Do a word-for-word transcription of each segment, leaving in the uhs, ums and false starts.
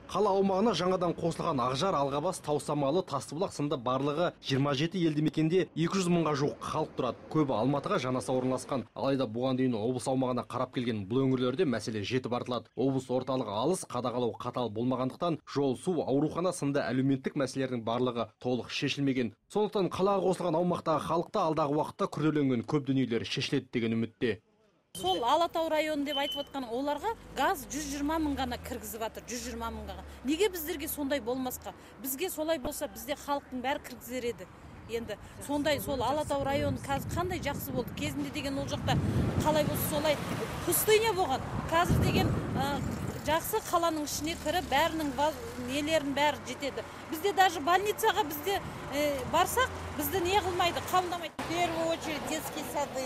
Қала аумағына жаңадан қосылған Ақжар, Алғабас, Таусамалы, Тастыбұлақ сынды барлығы жиырма жеті елді мекенде екі жүз мыңға жуық халық тұрады. Көбі Алматыға жанаса орналасқан. Алайда бұған дейін облыс аумағына қарап келген бұл өңірлерде мәселе жетіп артылады. Облыс орталығы алыс, қадағалау қатал болмағандықтан жол, су, аурухана сынды әлеуметтік мәселелердің барлығы толық шешілмеген. Сондықтан қалаға қосылған аумақтағы халықта алдағы уақытта күрделенген көп дүниелер шешіледі деген үмітте. Сол Алатау районы деп айтып отқан оларға газ жүз жиырма мың ғана кіргізіп жатыр, жүз жиырма мыңға. Неге біздерге сондай болмасқа? Бізге солай болса, бізде халықтың бәрі кіргізер еді. Енді сондай сол Алатау районы қазір қандай жақсы болды. Кезінде деген ол жақта қалай болса солай пустыня болған. Қазір деген жақсы қаланың ішіне кіріп, бәрінің нелерін бәрі жетеді. Бізде даже больницаға бізде барсақ, бізді не қылмайды, қабылдамайды. В первую очередь детские сады,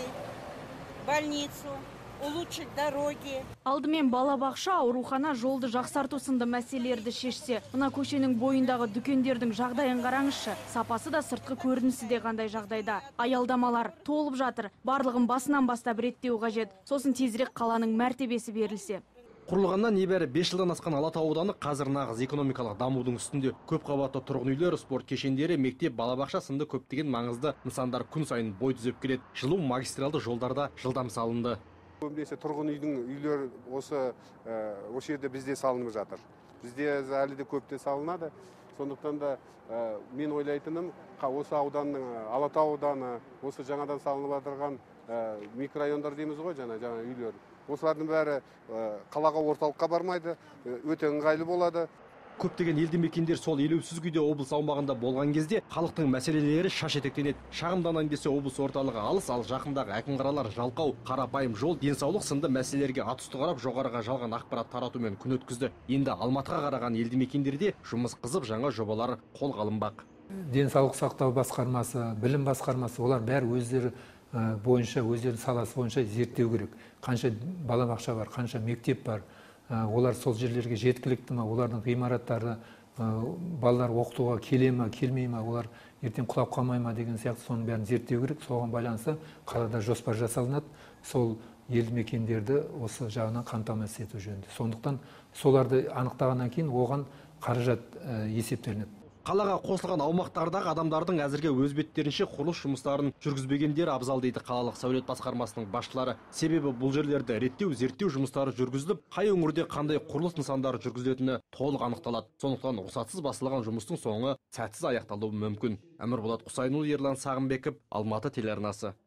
больницу, улучшить дороги. Алдымен балабақша, аурухана, жолды жақсарту сынды мәселелерді шешсе, мына көшенің бойындағы дүкендердің жағдайын қараңызшы. Сапасы да сыртқы көрінісі де қандай жағдайда. Аялдамалар толып жатыр. Барлығын басынан бастап реттеу қажет. Сосын тезірек қаланың мәртебесі берілсе. Құрылғаннан небәрі бес жылдан асқан Алатау ауданы қазір нағыз экономикалық дамудың үстінде. Көп қабатты тұрғын үйлер, спорт кешендері, мектеп, балабақша сынды көптеген маңызды нысандар күн сайын бой түзеп келеді. Жылу магистралды жолдарда жылдам салынды. Көбінесе тұрғын үйдің үйлер осы осы жерде бізде салынып жатыр. Бізде әлі де көпте салынады. Сондықтан да мен ойлайтыным, осы ауданның Алатау ауданы, осы жаңадан салынып жатырған микрорайондар дейміз ғой, жаңа жаңа үйлер. Осылардың бәрі қалаға орталыққа бармайды, өте ыңғайлы болады. Көптеген елді мекендер сол елеусіз күйде облыс аумағында болған кезде халықтың мәселелері шаш етектенеді. Шағымданайын десе облыс орталығы алыс, ал жақындағы әкімқаралар жалқау, қарапайым жол, денсаулық сынды мәселелерге атүсті қарап жоғарыға жалған ақпарат таратумен күн өткізді. Енді Алматыға қараған елді мекендерде жұмыс қызып, жаңа жобалар қолға алынбақ. Денсаулық сақтау басқармасы, білім басқармасы, олар бәрі өздері бойынша, өздерінің саласы бойынша зерттеу керек. Қанша балабақша бар, қанша мектеп бар, олар сол жерлерге жеткілікті ма, олардың ғимараттары балалар оқытуға келе ме, келмей ме, олар ертең құлап қалмай ма деген сияқты соның бәрін зерттеу керек. Соған байланысты қалада жоспар жасалынады. Сол елді мекендерді осы жағынан қамтамасыз ету жөнінде. Сондықтан соларды анықтағаннан кейін оған қаражат есептелінеді. Қалаға қосылған аумақтардағы адамдардың әзірге өз беттерінше құрылыс жұмыстарын жүргізбегендері абзал дейді қалалық сәулет басқармасының басшылары. Себебі бұл жерлерді реттеу, зерттеу жұмыстары жүргізіліп, қай өңірде қандай құрылыс нысандары жүргізілетіні толық анықталады. Сондықтан рұқсатсыз басталған жұмыстың соңы сәтсіз аяқталуы мүмкін. Әмірболат Құсайынұлы, Ерлан Сағымбеков, Алматы телеарнасы.